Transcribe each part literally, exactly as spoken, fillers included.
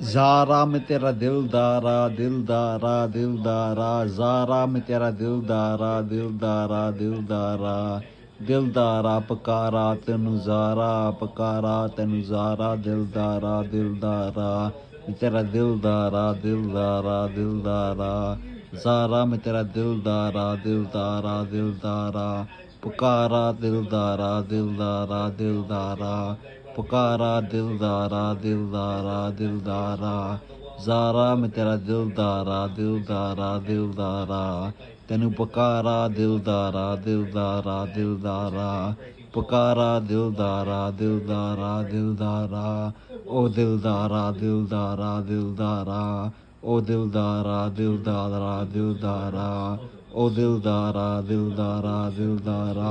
ज़ारा मैं तेरा दिलदारा दिलदारा दिलदारा ज़ारा मैं तेरा दिलदारा दिलदारा दिलदारा दिलदारा पुकारा तेनू ज़ारा पुकारा तेनू ज़ारा दिलदारा दिलदारा मैं तेरा दिलदारा दिलदारा दिलदारा ज़ारा मैं तेरा दिलदारा दिलदारा दिलदारा पुकारा दिलदारा दिलदारा दिलदारा पुकारा दिलदारा दिलदारा दिलदारा ज़ारा मैं तेरा दिलदारा दिलदारा दिलदारा तेनू पुकारा दिलदारा दिलदारा दिलदारा पुकारा दिलदारा दिलदारा दिलदारा ओ दिलदारा दिलदारा दिलदारा ओ दिलदारा दिलदारा दिलदारा ओ दिलदारा दिलदारा दिलदारा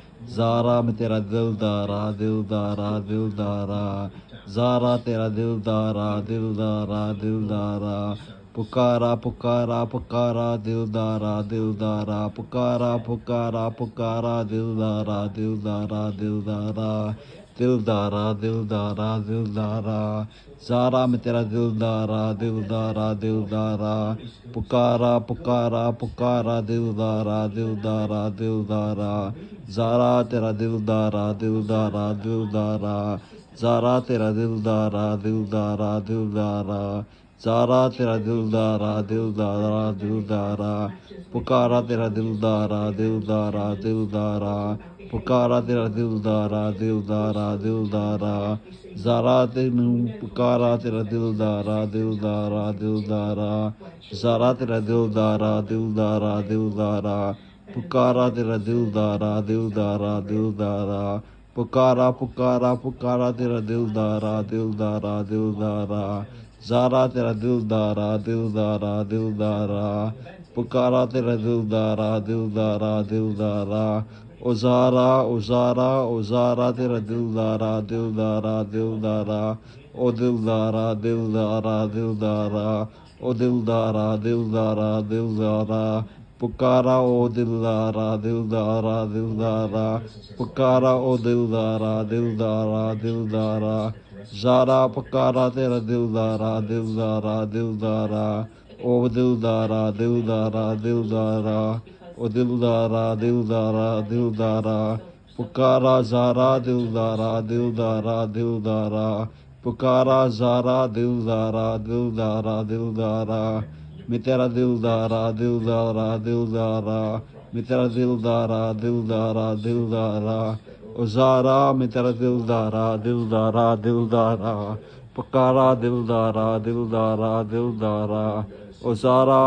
ज़ारा मैं तेरा दिलदारा दिलदारा दिलदारा ज़ारा तेरा दिलदारा दिलदारा दिलदारा पुकारा पुकारा पुकारा दिलदारा दिलदारा पुकारा पुकारा पुकारा दिलदारा दिलदारा दिलदारा दिलदारा दिलदारा दिलदारा ज़ारा मैं तेरा दिलदारा दिलदारा दिलदारा पुकारा पुकारा पुकारा दिलदारा दिलदारा दिलदारा ज़ारा तेरा दिलदारा दिलदारा दिलदारा ज़ारा तेरा दिलदारा दिलदारा दिलदारा ज़ारा तेरा दिलदारा दिलदारा दिलदारा पुकारा तेरा दिलदारा दिलदारा दिलदारा पुकारा तेरा दिलदारा दिलदारा दिलदारा ज़ारा तेनू पुकारा तेरा दिलदारा दिलदारा दिलदारा ज़ारा तेरा दिलदारा दिलदारा दिलदारा पुकारा तेरा दिलदारा दिलदारा दिलदारा पुकारा पुकारा पुकारा तेरा दिलदारा दिलदारा दिलदारा ज़ारा तेरा दिलदारा दिलदारा दिलदारा पुकारा तेरा दिलदारा दिलदारा दिलदारा ओ ज़ारा ओ ज़ारा ओ ज़ारा तेरा दिलदारा दिलदारा दिलदारा ओ दिलदारा दिलदारा दिलदारा ओ दिलदारा दिलदारा दिलदारा पुकारा ओ दिलदारा दिलदारा दिलदारा पुकारा ओ दिलदारा दिलदारा दिलदारा ज़ारा पुकारा तेरा दिलदारा दिलदारा दिलदारा ओ दिलदारा दिलदारा दिलदारा ओ दिलदारा दिलदारा दिलदारा पुकारा ज़ारा दिलदारा दिलदारा दिलदारा पुकारा ज़ारा दिलदारा दिलदारा दिलदारा मैं तेरा दिलदारा दिलदारा दिलदारा मैं तेरा दिलदारा दिलदारा दिलदारा ओ ज़ारा मैं तेरा दिलदारा दिलदारा दिलदारा पुकारा दिलदारा दिलदारा दिलदारा ओ ज़ारा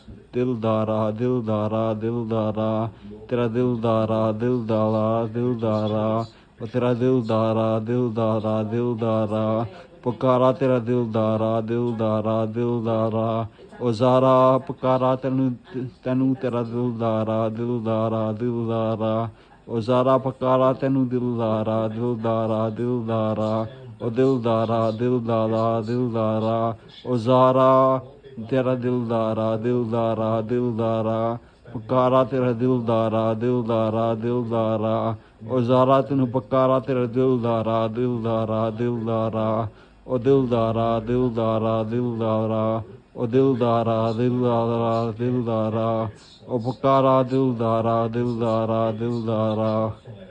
दिलदारा दिलदारा दिलदारा तेरा दिलदारा दिलदारा दिलदारा ओ तेरा दिलदारा दिलदारा दिलदारा पुकारा तेरा दिलदारा दिलदारा दिलदारा ओ ज़ारा पुकारा तेनू तेनू तेरा दिलदारा दिलदारा दिलदारा ओ ज़ारा पुकारा तेनू दिलदारा दिलदारा दिलदारा ओ दिलदारा दिलदारा दिलदारा ओ ज़ारा तेरा दिलदारा दिलदारा दिलदारा पुकारा तेरा दिलदारा दिलदारा दिलदारा ओ ज़ारा तेनू पुकारा तेरा दिलदारा दिलदारा दिलदारा ओ दिलदारा दिलदारा दिलदारा ओ दिलदारा दिलदारा दिलदारा ओ पुकारा दिलदारा दिलदारा दिलदारा